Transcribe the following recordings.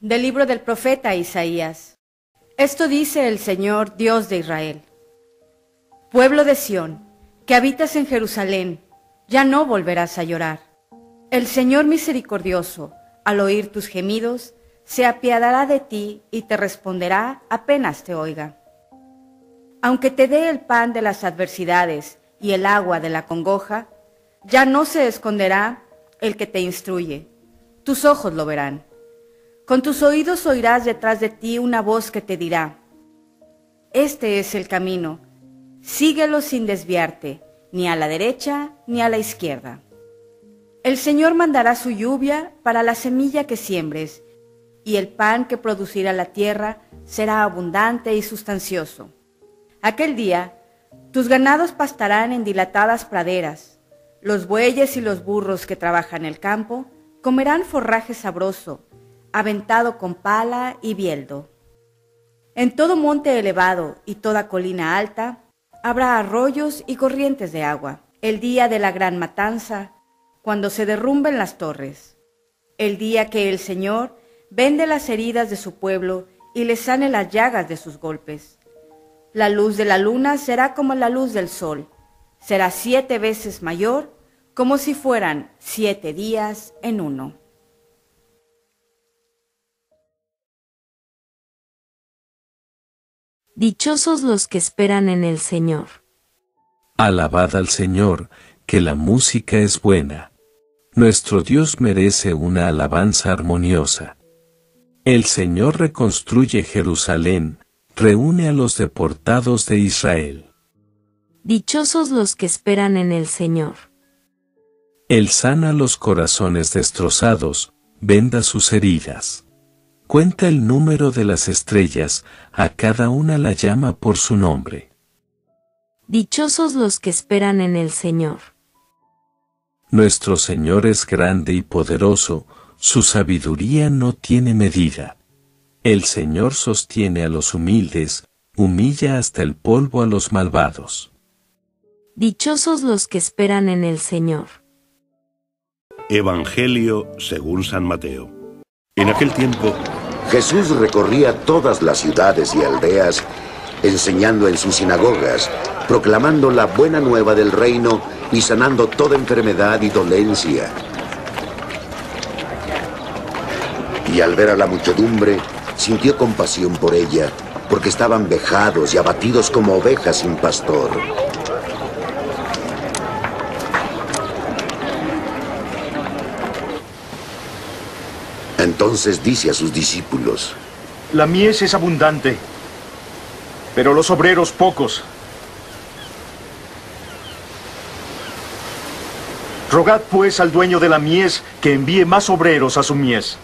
Del libro del profeta Isaías. Esto dice el Señor, Dios de Israel. Pueblo de Sión, que habitas en Jerusalén, ya no volverás a llorar. El Señor misericordioso, al oír tus gemidos, se apiadará de ti y te responderá apenas te oiga. Aunque te dé el pan de las adversidades y el agua de la congoja, ya no se esconderá el que te instruye. Tus ojos lo verán. Con tus oídos oirás detrás de ti una voz que te dirá: este es el camino, síguelo sin desviarte, ni a la derecha ni a la izquierda. El Señor mandará su lluvia para la semilla que siembres, y el pan que producirá la tierra será abundante y sustancioso. Aquel día, tus ganados pastarán en dilatadas praderas, los bueyes y los burros que trabajan el campo comerán forraje sabroso, aventado con pala y bieldo. En todo monte elevado y toda colina alta habrá arroyos y corrientes de agua, el día de la gran matanza, cuando se derrumben las torres, el día que el Señor vende las heridas de su pueblo y les sane las llagas de sus golpes. La luz de la luna será como la luz del sol, será 7 veces mayor, como si fueran 7 días en uno. Dichosos los que esperan en el Señor. Alabad al Señor, que la música es buena. Nuestro Dios merece una alabanza armoniosa. El Señor reconstruye Jerusalén, reúne a los deportados de Israel. Dichosos los que esperan en el Señor. Él sana los corazones destrozados, venda sus heridas. Cuenta el número de las estrellas, a cada una la llama por su nombre. Dichosos los que esperan en el Señor. Nuestro Señor es grande y poderoso, su sabiduría no tiene medida. El Señor sostiene a los humildes, humilla hasta el polvo a los malvados. Dichosos los que esperan en el Señor. Evangelio según San Mateo. En aquel tiempo, Jesús recorría todas las ciudades y aldeas, enseñando en sus sinagogas, proclamando la buena nueva del reino y sanando toda enfermedad y dolencia. Y al ver a la muchedumbre, sintió compasión por ella, porque estaban vejados y abatidos como ovejas sin pastor. Entonces dice a sus discípulos: la mies es abundante, pero los obreros pocos. Rogad pues al dueño de la mies que envíe más obreros a su mies.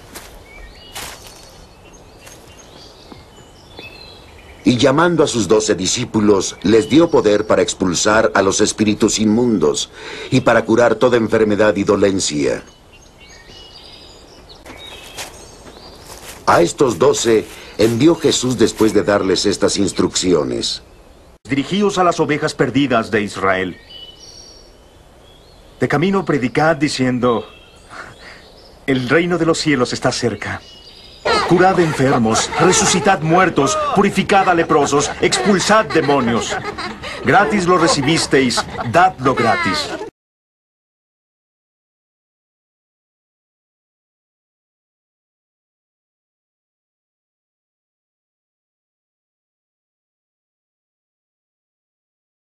Y llamando a sus 12 discípulos, les dio poder para expulsar a los espíritus inmundos y para curar toda enfermedad y dolencia. A estos 12 envió Jesús después de darles estas instrucciones: Dirigíos a las ovejas perdidas de Israel. De camino predicad diciendo: el reino de los cielos está cerca. Curad enfermos, resucitad muertos, purificad a leprosos, expulsad demonios. Gratis lo recibisteis, dadlo gratis.